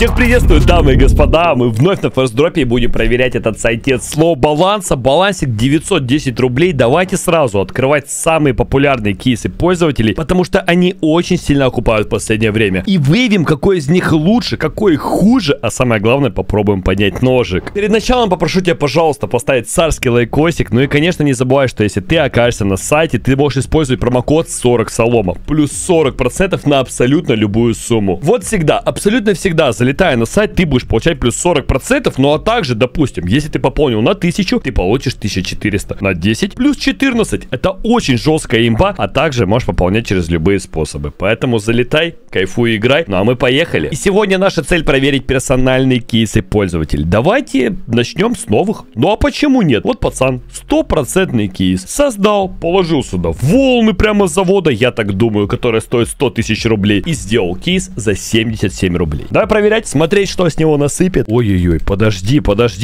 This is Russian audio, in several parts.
Всех приветствую, дамы и господа. Мы вновь на форс-дропе и будем проверять этот сайтец слоу баланса. Балансик 910 рублей. Давайте сразу открывать самые популярные кейсы пользователей, потому что они очень сильно окупают в последнее время. И выявим, какой из них лучше, какой хуже, а самое главное, попробуем поднять ножик. Перед началом попрошу тебя, пожалуйста, поставить царский лайкосик. Ну и, конечно, не забывай, что если ты окажешься на сайте, ты можешь использовать промокод 40 солома. Плюс 40% на абсолютно любую сумму. Вот всегда, абсолютно всегда, залетая на сайт, ты будешь получать плюс 40%. Ну а также, допустим, если ты пополнил на 1000, ты получишь 1400. На 10 плюс 14. Это очень жесткая имба. А также можешь пополнять через любые способы. Поэтому залетай, кайфуй, играй. Ну а мы поехали. И сегодня наша цель проверить персональные кейсы пользователей. Давайте начнем с новых. Ну а почему нет? Вот пацан, 100% кейс. Создал, положил сюда волны прямо с завода, я так думаю, которая стоит 100 тысяч рублей. И сделал кейс за 77 рублей. Давай проверять, смотреть, что с него насыпет. Ой-ой-ой, подожди.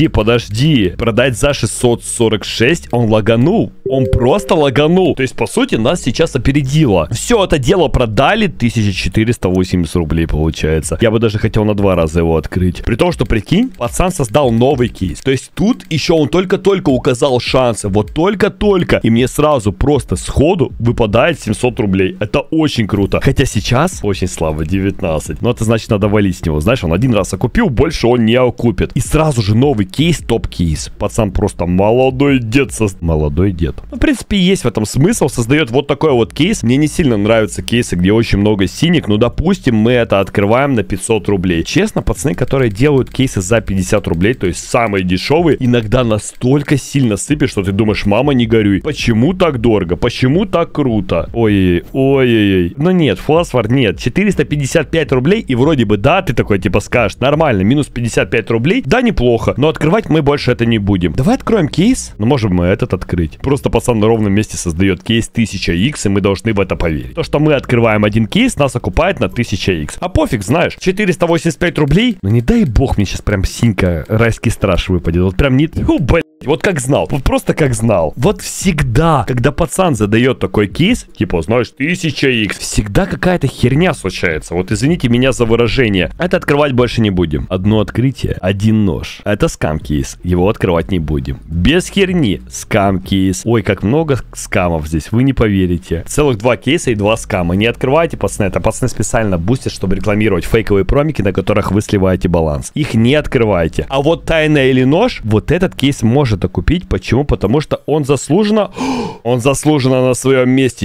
Продать за 646, он лаганул. Он просто лаганул. То есть, по сути, нас сейчас опередило. Все это дело продали, 1480 рублей получается. Я бы даже хотел на 2 раза его открыть. При том, что, прикинь, пацан создал новый кейс. То есть, тут еще он только-только указал шансы. Вот только-только. И мне сразу просто сходу выпадает 700 рублей. Это очень круто. Хотя сейчас очень слабо, 19. Но это значит, надо валить с него. Знаешь, он один раз окупил, больше он не окупит. И сразу же новый кейс, топ-кейс. Пацан просто молодой дед. Молодой дед. Ну, в принципе, есть в этом смысл. Создает вот такой вот кейс. Мне не сильно нравятся кейсы, где очень много синих. Ну, допустим, мы это открываем на 500 рублей. Честно, пацаны, которые делают кейсы за 50 рублей, то есть самые дешевые, иногда настолько сильно сыпет, что ты думаешь, мама, не горюй. Почему так дорого? Почему так круто? Ой-ой-ой. Ну нет, фосфор нет. 455 рублей, и вроде бы, да, ты такой типа скажешь, нормально, минус 55 рублей, да, неплохо, но открывать мы больше это не будем. Давай откроем кейс, но можем мы этот открыть. Просто пацан на ровном месте создает кейс 1000X, и мы должны в это поверить. То, что мы открываем один кейс, нас окупает на 1000X. А пофиг, знаешь, 485 рублей, ну не дай бог мне сейчас прям синька райский страж выпадет, вот прям не... Блять, вот как знал, вот просто как знал. Вот всегда, когда пацан задает такой кейс, типа, знаешь, 1000X, всегда какая-то херня случается. Вот извините меня за выражение. Это открывать больше не будем. Одно открытие, один нож. Это скам-кейс. Его открывать не будем. Без херни. Скам-кейс. Ой, как много скамов здесь, вы не поверите. Целых 2 кейса и 2 скама. Не открывайте, пацаны. Это пацаны специально бустят, чтобы рекламировать фейковые промики, на которых вы сливаете баланс. Их не открывайте. А вот тайна или нож, вот этот кейс может окупить. Почему? Потому что он заслуженно... Он заслуженно на своем месте.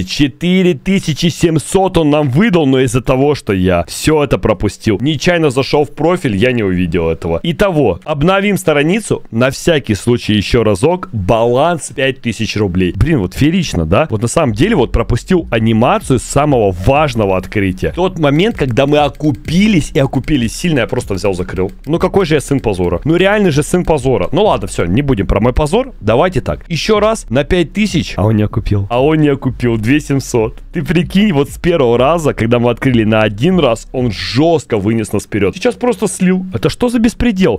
4700 он нам выдал, но из-за того, что я все это пропустил. Нечаянно зашел в профиль, я не увидел этого. Итого, обновим страницу. На всякий случай еще разок. Баланс 5000 рублей. Блин, вот феерично, да? Вот на самом деле вот пропустил анимацию самого важного открытия. Тот момент, когда мы окупились и окупились сильно, я просто взял, закрыл. Ну какой же я сын позора? Ну реальный же сын позора. Ну ладно, все, не будем про мой позор. Давайте так. Еще раз на 5000. А он не окупил. 2700. Ты прикинь, вот с первого раза, когда мы открыли на один раз, он жестко вынес нас вперед. Сейчас просто слил. Это что за беспредел?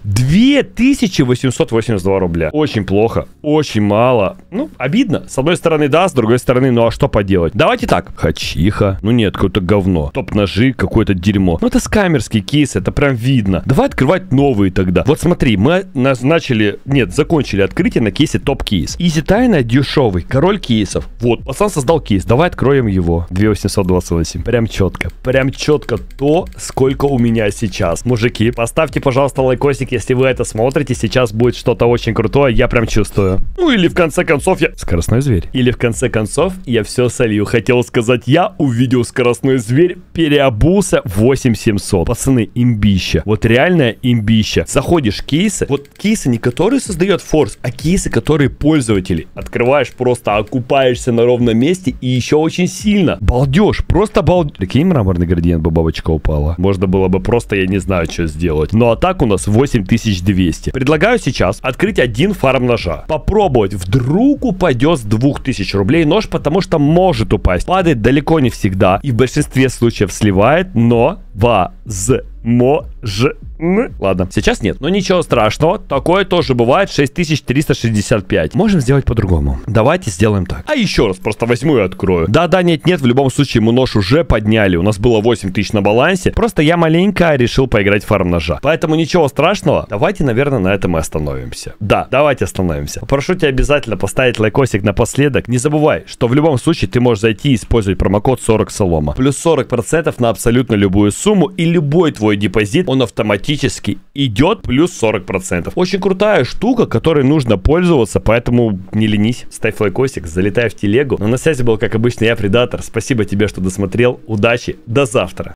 2882 рубля. Очень плохо. Очень мало. Ну, обидно. С одной стороны, да, с другой стороны, ну а что поделать? Давайте так. Хачиха. Ну нет, какое-то говно. Топ-ножи, какое-то дерьмо. Ну это скамерский кейс, это прям видно. Давай открывать новые тогда. Вот смотри, мы закончили открытие на кейсе топ-кейс. Изи тайна дешевый. Король кейсов. Вот, пацан создал кейс. Давай откроем его. 2828. Прям четко. Прям четко то, сколько у меня сейчас. Мужики, поставьте, пожалуйста, лайкосик, если вы это смотрите. Сейчас будет что-то очень крутое, я прям чувствую. Ну или в конце концов я... Скоростной зверь. Или в конце концов я все солью. Хотел сказать, я увидел скоростной зверь, переобулся 8700. Пацаны, имбища. Вот реальная имбища. Заходишь в кейсы. Вот кейсы не которые создает форс, а кейсы, которые пользователи. Открываешь, просто окупаешься на ровном месте и еще очень сильно. Балдеж, просто балдеж. Прикинь, мраморный градиент бы бабочка упала. Можно было бы просто, я не знаю, что сделать. Ну а так у нас 8200. Предлагаю сейчас открыть один фарм ножа. Попробовать. Вдруг упадет с 2000 рублей нож, потому что может упасть. Падает далеко не всегда. И в большинстве случаев сливает, но возможно. Ладно, сейчас нет, но ничего страшного. Такое тоже бывает. 6365. Можем сделать по-другому. Давайте сделаем так. А еще раз просто возьму и открою. Да-да, нет-нет, в любом случае мы нож уже подняли. У нас было 8000 на балансе. Просто я маленько решил поиграть в фарм ножа. Поэтому ничего страшного. Давайте, наверное, на этом и остановимся. Да, давайте остановимся. Попрошу тебя обязательно поставить лайкосик напоследок. Не забывай, что в любом случае ты можешь зайти и использовать промокод 40 солома. Плюс 40% на абсолютно любую сумму. И любой твой депозит, он автоматически идет плюс 40%. Очень крутая штука, которой нужно пользоваться, поэтому не ленись. Ставь лайкосик, залетай в телегу. Но на связи был, как обычно, я, Предатор. Спасибо тебе, что досмотрел. Удачи, до завтра.